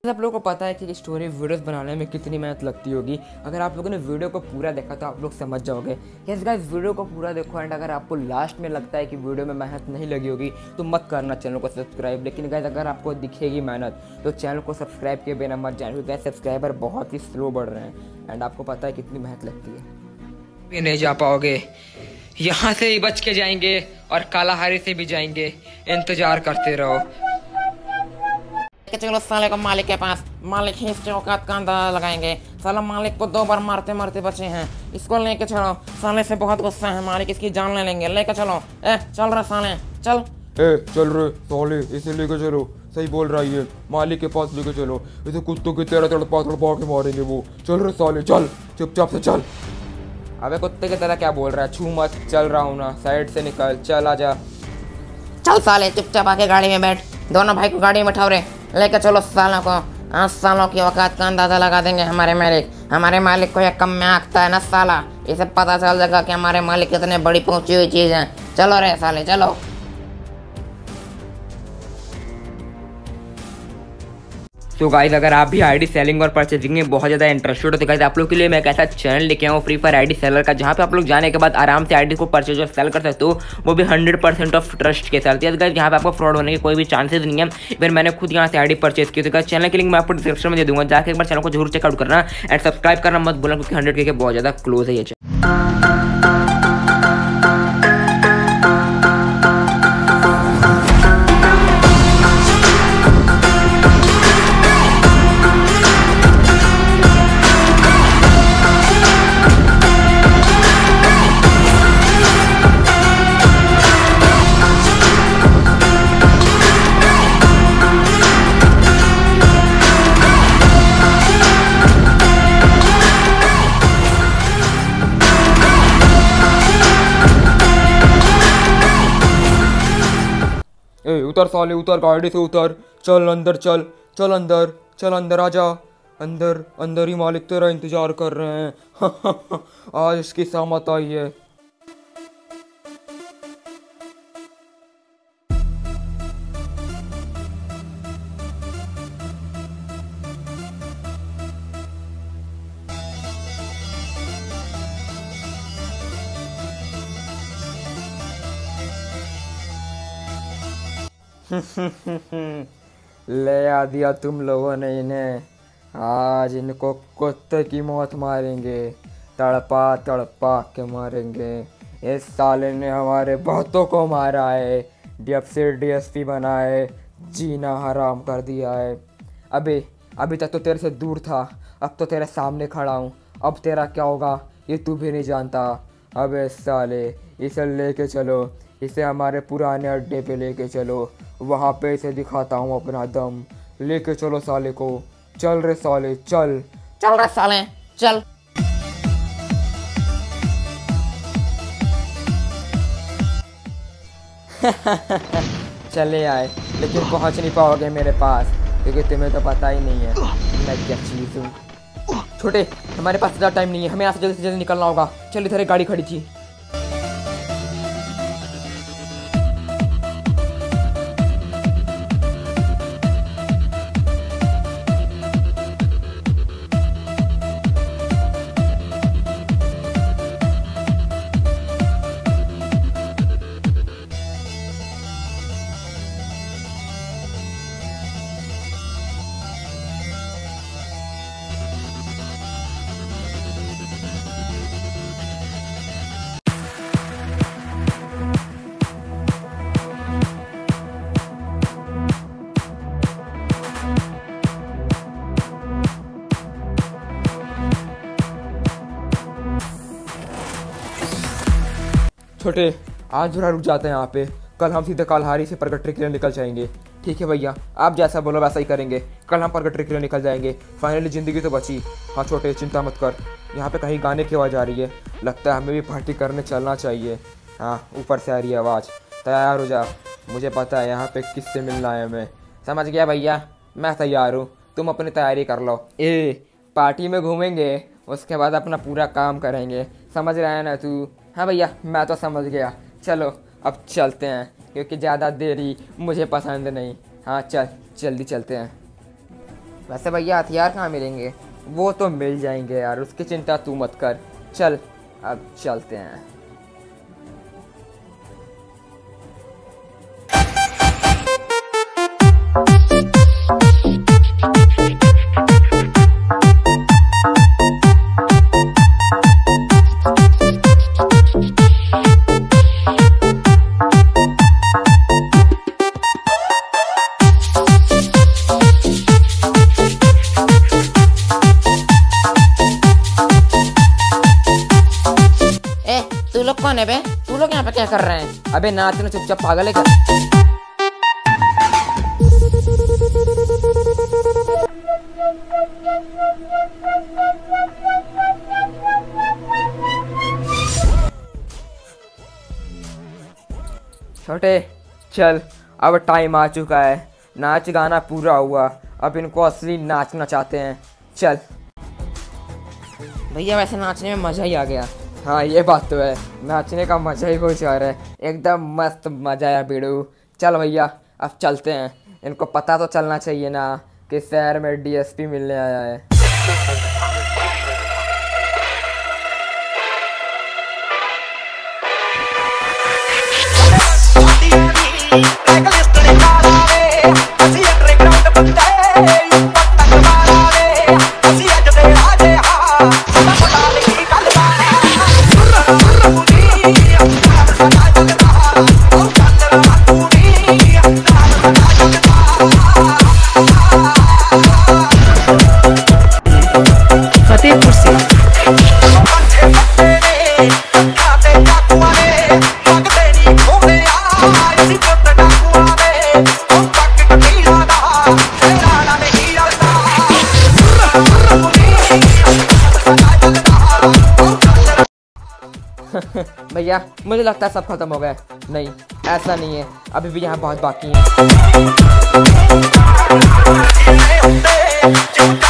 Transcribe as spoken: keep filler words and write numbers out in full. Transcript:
आप लोगों को पता है कि स्टोरी वीडियोस बनाने में कितनी मेहनत लगती होगी। अगर आप लोगों ने वीडियो को पूरा देखा तो आप लोग समझ जाओगे। यस गाइस, वीडियो को पूरा देखो एंड अगर आपको लास्ट में लगता है कि वीडियो में मेहनत नहीं लगी होगी तो मत करना चैनल को सब्सक्राइब। लेकिन गाइस अगर आपको दिखेगी मेहनत तो चैनल को सब्सक्राइब किए बिना मत जाए, क्योंकि सब्सक्राइबर बहुत ही स्लो बढ़ रहे हैं एंड आपको पता है कितनी मेहनत लगती है। भी नहीं जा पाओगे, यहाँ से ही बच के जाएंगे और कालाहारी से भी जाएंगे। इंतजार करते रहो। चलो साले को मालिक के पास, मालिक ही इसके औकात का अंदाजा लगाएंगे। साला मालिक को दो बार मारते मारते बचे हैं, इसको लेके चलो। साले से बहुत गुस्सा है, मालिक इसकी जान ले लेंगे। लेके चलो। ए चल रहा साले, चल। ए चल रहे साले, इसे लेके चलो। सही बोल रहा है, मालिक के पास लेके चलो। इसे कुत्तों की तरह तड़पा तड़पा के मारेंगे वो। चल रहे साले, चल चुपचाप से चल। अबे कुत्ते की तरह क्या बोल रहा है, छू मत। चल रहा हूँ ना, साइड से निकल, चल आजा। चल साले, चुपचाप आके गाड़ी में बैठ। दोनों भाई को गाड़ी में उठाओ रे, लेके चलो सालों को। आज सालों की औकात का अंदाजा लगा देंगे हमारे मालिक। हमारे मालिक को यह कम में आंकता है ना साला, इसे पता चल जाएगा कि हमारे मालिक कितने बड़ी पहुंची हुई चीज है। चलो रे साले, चलो। तो गाइस अगर आप भी आईडी सेलिंग और परचेजिंग में बहुत ज़्यादा इंटरेस्टेड हो तो गाइस आप लोग के लिए मैं एक ऐसा चैनल लेके आऊँ फ्री फायर आईडी सेलर का, जहाँ पे आप लोग जाने के बाद आराम से आईडी को परचेज और सेल कर सकते हो, वो भी हंड्रेड परसेंट ऑफ ट्रस्ट के साथ। गाइस यहाँ पे आपको फ्रॉड होने के कोई भी चांसेस नहीं है। फिर मैंने खुद यहाँ से आईडी परचेज की। तो गाइस चैनल की लिंक मैं आपको डिस्क्रिप्शन में दे दूँगा, जाकर एक बार चैनल को जरूर चेकआउट करना एंड सब्सक्राइब करना मत बोलना, क्योंकि हंड्रेड के बहुत ज़्यादा क्लोज है ये चैनल। ए उतर साले, उतर गाड़ी से उतर। चल अंदर, चल चल अंदर, चल अंदर आजा। अंदर अंदर ही मालिक तेरा इंतजार कर रहे हैं। आज इसकी सामत आई है। ले आ दिया तुम लोगों ने इन्हें। आज इनको कुत्ते की मौत मारेंगे, तड़पा तड़पा के मारेंगे। इस साले ने हमारे बहुतों को मारा है, जब से डीएसपी बना है जीना हराम कर दिया है। अबे अभी तक तो तेरे से दूर था, अब तो तेरे सामने खड़ा हूँ। अब तेरा क्या होगा ये तू भी नहीं जानता। अबे साले, इसे लेके चलो, इसे हमारे पुराने अड्डे पे लेके चलो, वहाँ पे इसे दिखाता हूँ अपना दम। लेके चलो साले को। चल रे साले, चल चल रे साले, चल। चले आए, लेकिन पहुँच नहीं पाओगे मेरे पास, क्योंकि तुम्हें तो पता ही नहीं है मैं क्या चीज़ हूँ। छोटे, हमारे पास ज़्यादा टाइम नहीं है, हमें यहाँ से जल्दी से जल्दी निकलना होगा। चल, इधर एक गाड़ी खड़ी थी। छोटे, आज थोड़ा रुक जाते हैं यहाँ पे। कल हम सीधे कालहारी से प्रगट्री के लिए निकल जाएंगे। ठीक है भैया, आप जैसा बोलो वैसा ही करेंगे। कल हम प्रगट्री के लिए निकल जाएंगे। फाइनली ज़िंदगी तो बची। हाँ छोटे, चिंता मत कर। यहाँ पे कहीं गाने की आवाज़ आ रही है, लगता है हमें भी पार्टी करने चलना चाहिए। हाँ, ऊपर से आ रही है आवाज़। तैयार हो जा, मुझे पता है यहाँ पे किससे मिलना है हमें। समझ गया भैया, मैं तैयार हूँ, तुम अपनी तैयारी कर लो। ए, पार्टी में घूमेंगे, उसके बाद अपना पूरा काम करेंगे, समझ रहा है ना तू? हाँ भैया, मैं तो समझ गया। चलो अब चलते हैं, क्योंकि ज़्यादा देरी मुझे पसंद नहीं। हाँ चल, जल्दी चलते हैं। वैसे भैया हथियार कहाँ मिलेंगे? वो तो मिल जाएंगे यार, उसकी चिंता तू मत कर। चल अब चलते हैं। तू लोग कौन है बे? तू लोग यहाँ पे क्या कर रहे हैं? अबे नाचना चुपचाप, पागल है क्या? छोटे चल, अब टाइम आ चुका है, नाच गाना पूरा हुआ, अब इनको असली नाचना चाहते हैं। चल भैया वैसे नाचने में मजा ही आ गया। हाँ ये बात तो है, नाचने का मजा ही कुछ और है, एकदम मस्त मजा आया बीड़ू। चल भैया अब चलते हैं, इनको पता तो चलना चाहिए ना कि शहर में डीएसपी मिलने आया है। फतेहपुर से भैया मुझे लगता है सब खत्म हो गया। नहीं ऐसा नहीं है, अभी भी यहाँ बहुत बाकी है।